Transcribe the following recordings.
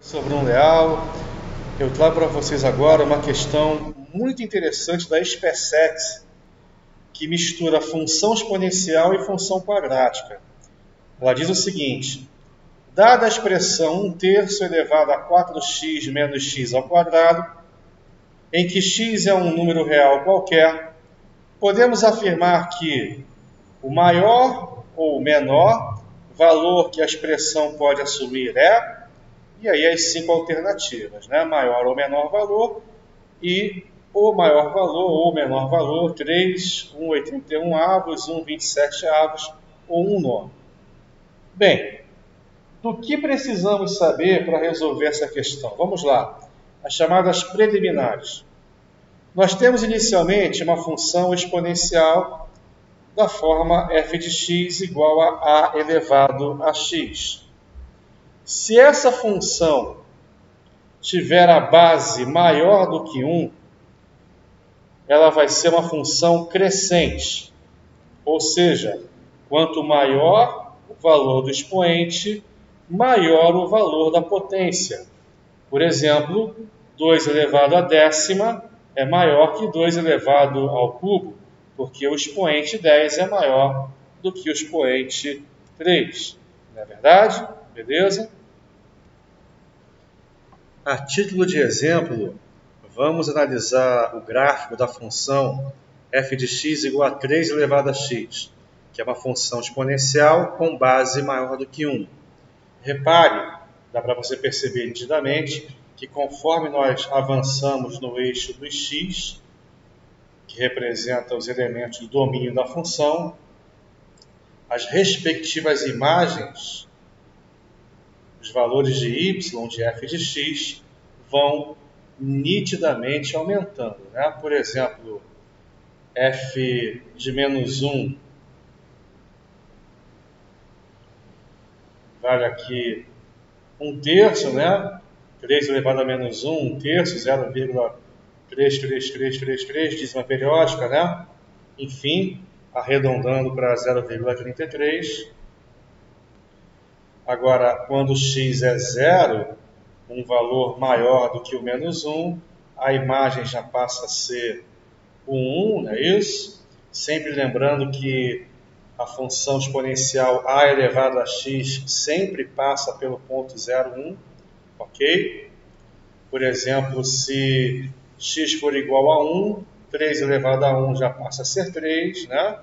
Sou Bruno Leal. Eu trago para vocês agora uma questão muito interessante da SpaceX, que mistura função exponencial e função quadrática. Ela diz o seguinte: dada a expressão 1/3 elevado a 4x menos x ao quadrado, em que x é um número real qualquer, podemos afirmar que o maior ou menor valor que a expressão pode assumir é... E aí as 5 alternativas, né? Maior ou menor valor e o maior valor ou o menor valor, 3, 1,81 avos, 1,27 avos ou 1/9. Bem, do que precisamos saber para resolver essa questão? Vamos lá, as chamadas preliminares. Nós temos inicialmente uma função exponencial da forma f de x igual a elevado a x. Se essa função tiver a base maior do que 1, ela vai ser uma função crescente. Ou seja, quanto maior o valor do expoente, maior o valor da potência. Por exemplo, 2 elevado à décima é maior que 2 elevado ao cubo, porque o expoente 10 é maior do que o expoente 3. Não é verdade? Beleza? A título de exemplo, vamos analisar o gráfico da função f de x igual a 3 elevado a x, que é uma função exponencial com base maior do que 1. Repare, dá para você perceber nitidamente que conforme nós avançamos no eixo dos x, que representa os elementos do domínio da função, as respectivas imagens, os valores de y, de f de x, vão nitidamente aumentando, né? Por exemplo, f de menos 1 vale aqui 1/3, né? 3 elevado a menos 1, 1/3, 0,33333, dízima periódica, né? Enfim, arredondando para 0,33. Agora, quando x é 0, um valor maior do que o menos 1, a imagem já passa a ser o 1, não é isso? Sempre lembrando que a função exponencial a elevado a x sempre passa pelo ponto 0,1, ok? Por exemplo, se x for igual a 1, 3 elevado a 1 já passa a ser 3, né?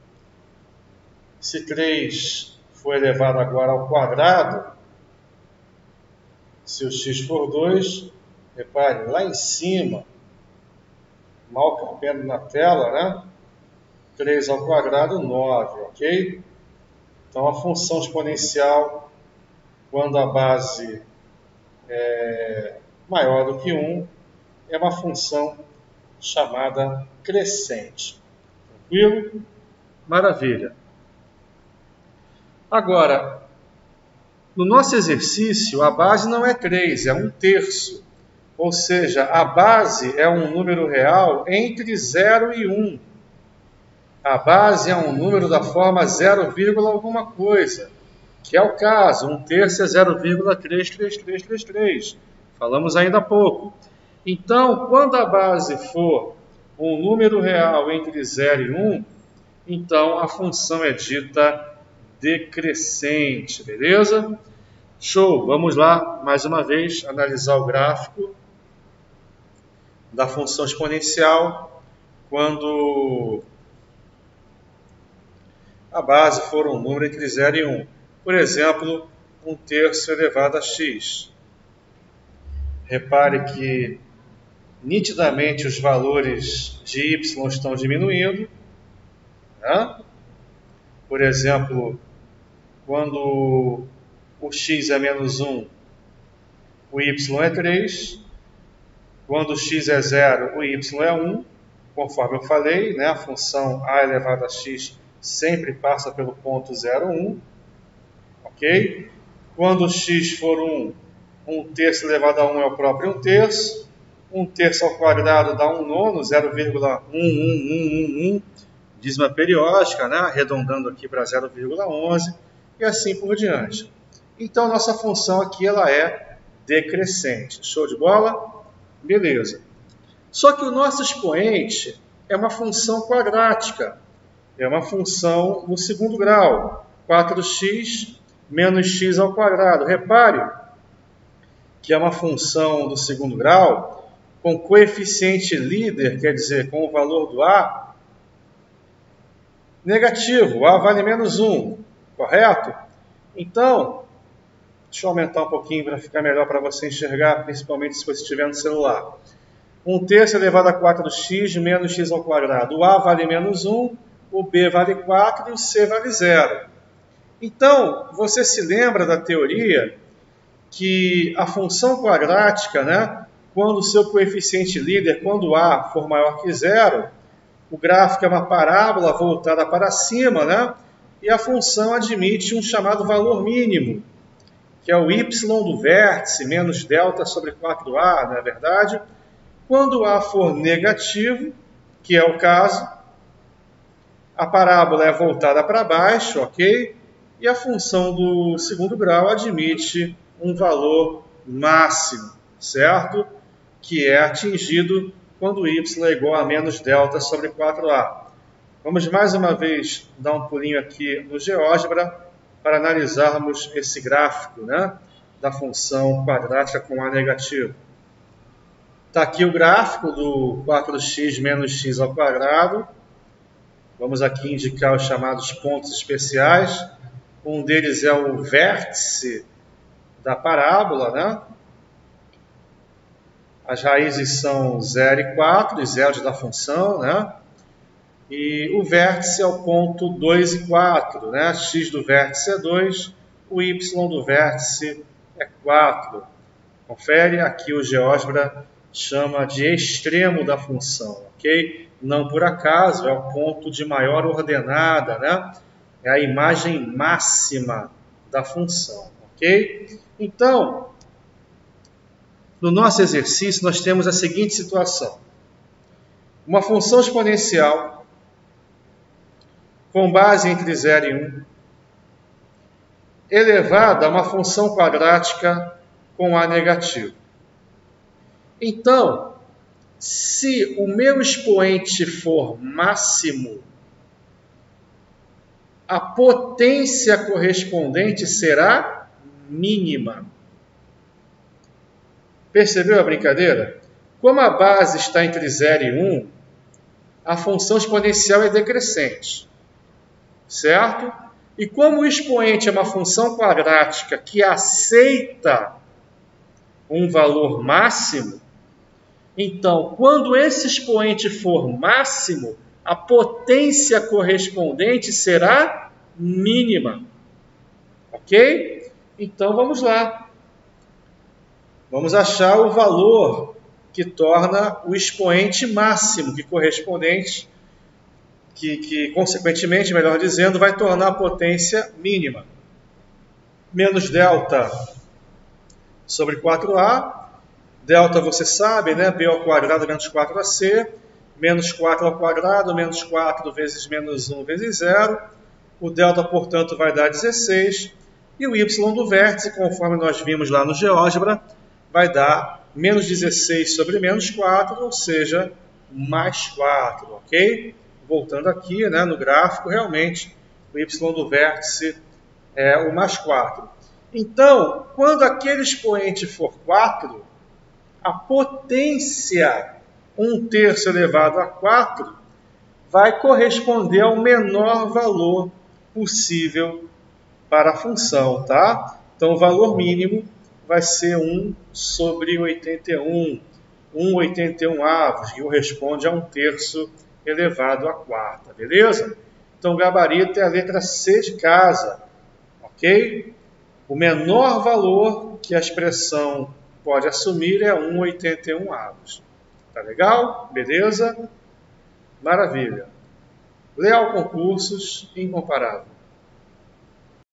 Se 3 for elevado agora ao quadrado, se o x for 2, repare, lá em cima, mal cabendo na tela, né? 3 ao quadrado, 9, ok? Então, a função exponencial, quando a base é maior do que 1, é uma função chamada crescente. Tranquilo? Maravilha. Agora, no nosso exercício, a base não é 3, é 1/3. Ou seja, a base é um número real entre 0 e 1. A base é um número da forma 0, alguma coisa, que é o caso, 1/3 é 0,33333. Falamos ainda há pouco. Então, quando a base for um número real entre 0 e 1, então a função é dita decrescente, beleza? Show! Vamos lá, mais uma vez, analisar o gráfico da função exponencial quando a base for um número entre 0 e 1. Por exemplo, 1/3 elevado a x. Repare que nitidamente os valores de y estão diminuindo, né? Por exemplo, quando o x é menos 1, o y é 3. Quando o x é 0, o y é 1. Conforme eu falei, né? A função a elevado a x sempre passa pelo ponto 0, 1. Ok? Quando o x for 1, 1/3 elevado a 1 é o próprio 1/3. 1/3 ao quadrado dá 1/9, 0,11111, dízima periódica, né? Arredondando aqui para 0,11, e assim por diante. Então, nossa função aqui ela é decrescente. Show de bola? Beleza. Só que o nosso expoente é uma função quadrática. É uma função no segundo grau. 4x menos x ao quadrado. Repare que é uma função do segundo grau com coeficiente líder, quer dizer, com o valor do a negativo. O a vale menos 1, correto? Então, deixa eu aumentar um pouquinho para ficar melhor para você enxergar, principalmente se você estiver no celular. 1/3 elevado a 4x menos x ao quadrado. O a vale menos 1, o b vale 4 e o c vale 0. Então, você se lembra da teoria que a função quadrática, né, quando o seu coeficiente líder, quando a for maior que 0, o gráfico é uma parábola voltada para cima, né, e a função admite um chamado valor mínimo, que é o y do vértice menos delta sobre 4a, não é verdade? Quando a for negativo, que é o caso, a parábola é voltada para baixo, ok? E a função do segundo grau admite um valor máximo, certo? Que é atingido quando y é igual a menos delta sobre 4a. Vamos mais uma vez dar um pulinho aqui no GeoGebra para analisarmos esse gráfico, né, da função quadrática com a negativo. Está aqui o gráfico do 4x menos x ao quadrado. Vamos aqui indicar os chamados pontos especiais. Um deles é o vértice da parábola, né? As raízes são 0 e 4, e 0 da função, né? E o vértice é o ponto 2 e 4, né? X do vértice é 2, o y do vértice é 4. Confere, aqui o GeoGebra chama de extremo da função, ok? Não por acaso, é o ponto de maior ordenada, né? É a imagem máxima da função, ok? Então, no nosso exercício, nós temos a seguinte situação. Uma função exponencial com base entre 0 e 1, elevada a uma função quadrática com a negativo. Então, se o meu expoente for máximo, a potência correspondente será mínima. Percebeu a brincadeira? Como a base está entre 0 e 1, a função exponencial é decrescente, certo? E como o expoente é uma função quadrática que aceita um valor máximo, então, quando esse expoente for máximo, a potência correspondente será mínima. Ok? Então, vamos lá. Vamos achar o valor que torna o expoente máximo, que consequentemente, melhor dizendo, vai tornar a potência mínima. Menos delta sobre 4a. Delta você sabe, né? B ao quadrado menos 4ac. Menos 4 ao quadrado, menos 4 vezes menos 1 vezes 0. O delta, portanto, vai dar 16. E o y do vértice, conforme nós vimos lá no GeoGebra, vai dar menos 16 sobre menos 4, ou seja, mais 4, ok? Voltando aqui, né, no gráfico, realmente, o y do vértice é o mais 4. Então, quando aquele expoente for 4, a potência 1/3 elevado a 4 vai corresponder ao menor valor possível para a função, tá? Então, o valor mínimo vai ser 1 sobre 81, 1/81, que corresponde a 1/3 elevado a 4, beleza? Então, o gabarito é a letra C de casa, ok? O menor valor que a expressão pode assumir é 1/81. Tá legal? Beleza? Maravilha. Leal Concursos, incomparável.